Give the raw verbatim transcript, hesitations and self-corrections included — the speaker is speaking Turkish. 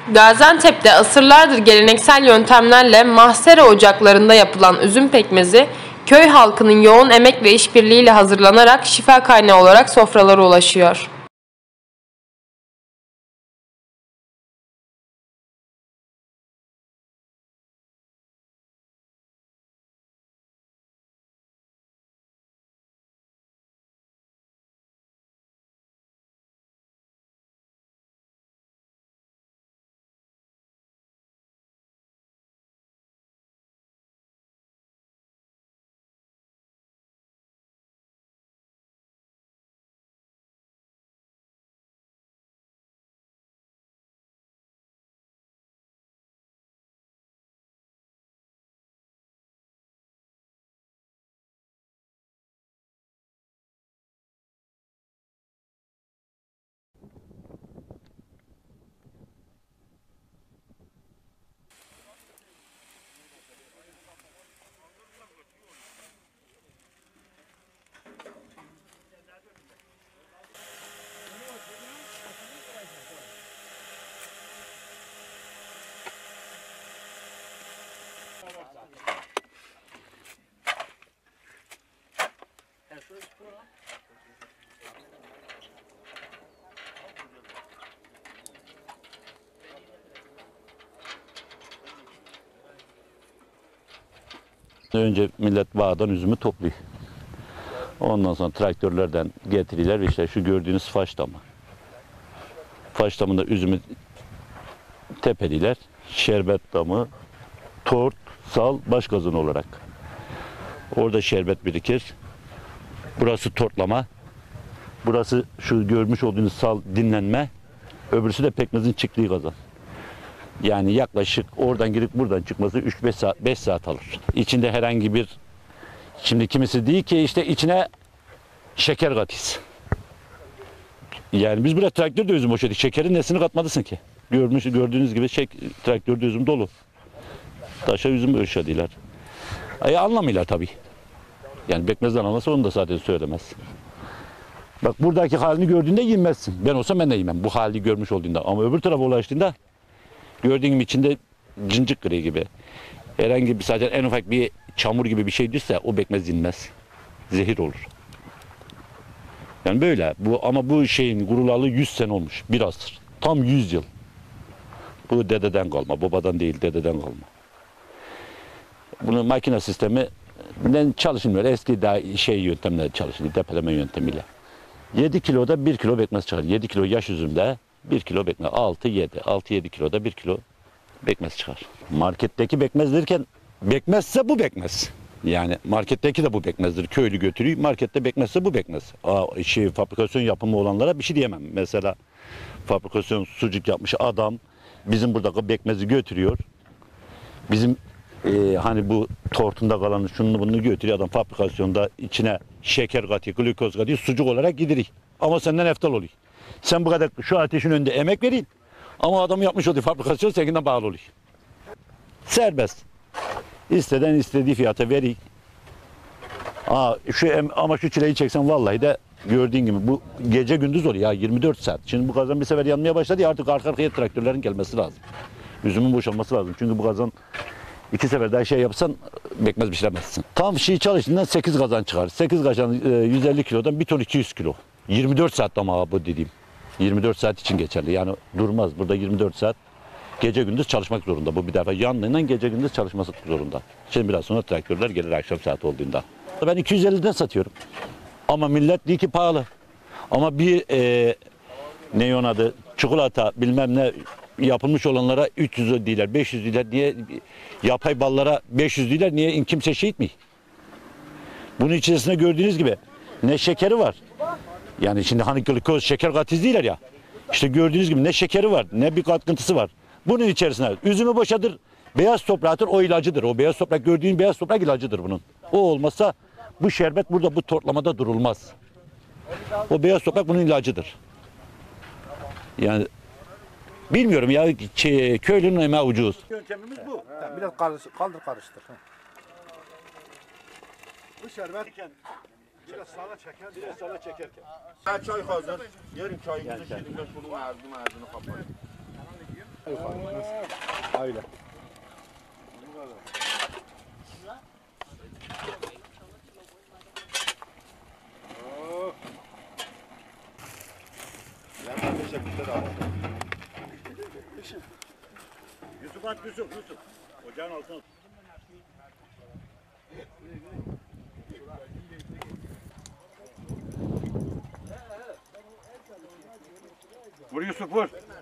Gaziantep'te asırlardır geleneksel yöntemlerle mahsere ocaklarında yapılan üzüm pekmezi, köy halkının yoğun emek ve işbirliğiyle hazırlanarak şifa kaynağı olarak sofralara ulaşıyor. Önce millet bağdan üzümü topluyor. Ondan sonra traktörlerden getiriyorlar ve işte şu gördüğünüz faş damı. Faş damında üzümü tepeliler. Şerbet damı, tort, sal, baş gazın olarak. Orada şerbet birikir. Burası tortlama. Burası şu görmüş olduğunuz sal dinlenme. Öbürsü de pekmezin çıktığı kazan. Yani yaklaşık oradan girip buradan çıkması üç beş saat, beş saat alır. İçinde herhangi bir, şimdi kimisi değil ki işte içine şeker katıyız. Yani biz buraya traktörde üzüm boşadık. Şekerin nesini katmadısın ki? Görmüş, gördüğünüz gibi şek, traktörde üzüm dolu. Taşa üzüm boşadılar. Ay anlamıyorlar tabii. Yani bekmezden anlasa onu da zaten söylemez. Bak buradaki halini gördüğünde yemezsin. Ben olsam ben de yemem bu hali görmüş olduğunda. Ama öbür tarafa ulaştığında gördüğün gibi içinde cincik kırığı gibi. Herhangi bir sadece en ufak bir çamur gibi bir şey düşse o bekmez inmez. Zehir olur. Yani böyle. Bu ama bu şeyin kurulalı yüz sene olmuş. Bir asır. Tam yüz yıl. Bu dededen kalma. Babadan değil, dededen kalma. Bunun makine sistemi çalışılmıyor. Eski daha şey yöntemle çalışılıyor. Depeleme yöntemiyle. yedi kiloda bir kilo bekmez çıkar. yedi kilo yaş üzümde bir kilo bekmez. altı yedi. altı yedi kiloda bir kilo bekmez çıkar. Marketteki bekmez derken bekmezse bu bekmez. Yani marketteki de bu bekmezdir. Köylü götürüyor. Markette bekmezse bu bekmez. Aa, şey, fabrikasyon yapımı olanlara bir şey diyemem. Mesela fabrikasyon sucuk yapmış adam bizim buradaki bekmezi götürüyor. Bizim e, hani bu tortunda kalanı şunu bunu götürüyor adam fabrikasyonda içine şeker katıyor, glikoz katıyor, sucuk olarak gidiriyor. Ama senden eftal oluyor. Sen bu kadar şu ateşin önünde emek verin ama adam yapmış olduğu fabrikasyon sekinden bağlı oluyor. Serbest. İsteden istediği fiyata veriyor. Aa, şu, ama şu çileyi çeksen vallahi de gördüğün gibi bu gece gündüz oluyor ya yirmi dört saat. Şimdi bu kazan bir sefer yanmaya başladı ya artık arka arkaya traktörlerin gelmesi lazım. Üzümün boşalması lazım. Çünkü bu kazan iki sefer daha şey yapsan bekmez pişiremezsin. Tam şey çalıştığında sekiz kazan çıkar. sekiz kazan yüz elli kilodan bir ton iki yüz kilo. yirmi dört saat ama bu dediğim. yirmi dört saat için geçerli. Yani durmaz. Burada yirmi dört saat gece gündüz çalışmak zorunda. Bu bir defa yandığından gece gündüz çalışması zorunda. Şimdi biraz sonra traktörler gelir akşam saat olduğunda. Ben iki yüz elliden satıyorum. Ama millet diyor ki pahalı. Ama bir e, ne onun adı çikolata bilmem ne yapılmış olanlara üç yüz diler, beş yüz diler. Niye yapay ballara beş yüz diler? Niye kimse şey etmiyor? Bunun içerisinde gördüğünüz gibi ne şekeri var. Yani şimdi hani glikoz şeker katı değiller ya. İşte gördüğünüz gibi ne şekeri var, ne bir katkıntısı var. Bunun içerisinde üzümü boşadır, beyaz topraktır, o ilacıdır. O beyaz toprak gördüğün beyaz toprak ilacıdır bunun. O olmazsa bu şerbet burada bu tortlamada durulmaz. O beyaz toprak bunun ilacıdır. Yani bilmiyorum ya şey, köylünün emeği ucuz. Yöntemimiz bu. Yani biraz kaldır, kaldır karıştır. Bu şerbet biraz sala çeker, biraz sala çekerken. Çay hazır. Yarın çayımızı şirinle şunun ağzını ağzını kapatın. Öyle. Yandan teşekkürler abi. Yusuf at Yusuf Yusuf. Ocağın altına. Vur Yusuf vur.